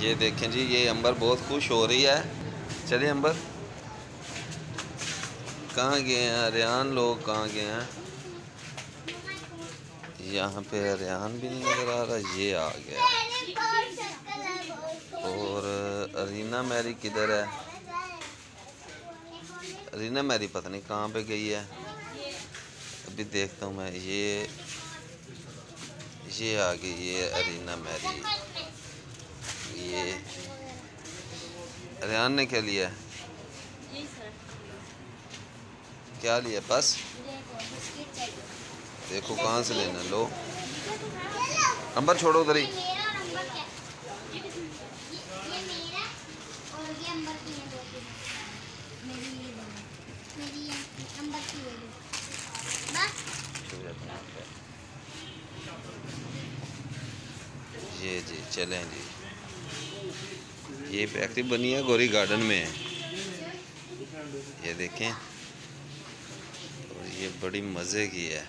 ये देखें जी, ये अंबर बहुत खुश हो रही है। चलिए अंबर, कहाँ गए हैं रेहान? लोग कहाँ गए हैं? यहाँ पे रेहान भी नहीं नज़र आ रहा। ये आ गया। और अरीना मैरी किधर है? अरीना मैरी पता नहीं कहाँ पे गई है। अभी देखता हूँ मैं। ये आ गई, ये अरीना मैरी। ये रेहान ने क्या लिया? क्या लिया? बस देखो कहाँ से लेना। लो अंबर, छोड़ो उधर ही। ये जी चलें जी। ये फैक्ट्री बनी है गौरी गार्डन में है, ये देखें। और ये बड़ी मज़े की है।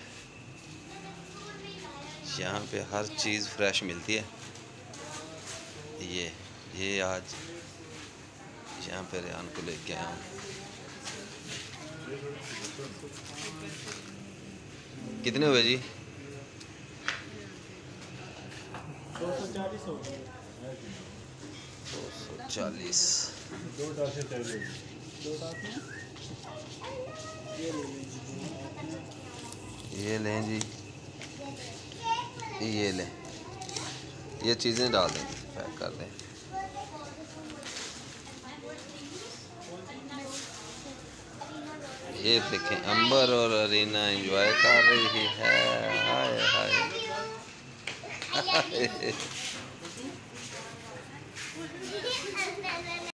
यहाँ पे हर चीज़ फ्रेश मिलती है। ये आज यहाँ पे रेहान को लेके आया हूँ। कितने हुए जी? 240। ये लें जी, ये लें। ये चीज़ें डाल दें, पैक कर दें। ये देखें, अंबर और अरीना एंजॉय कर रही है। हाय हाय।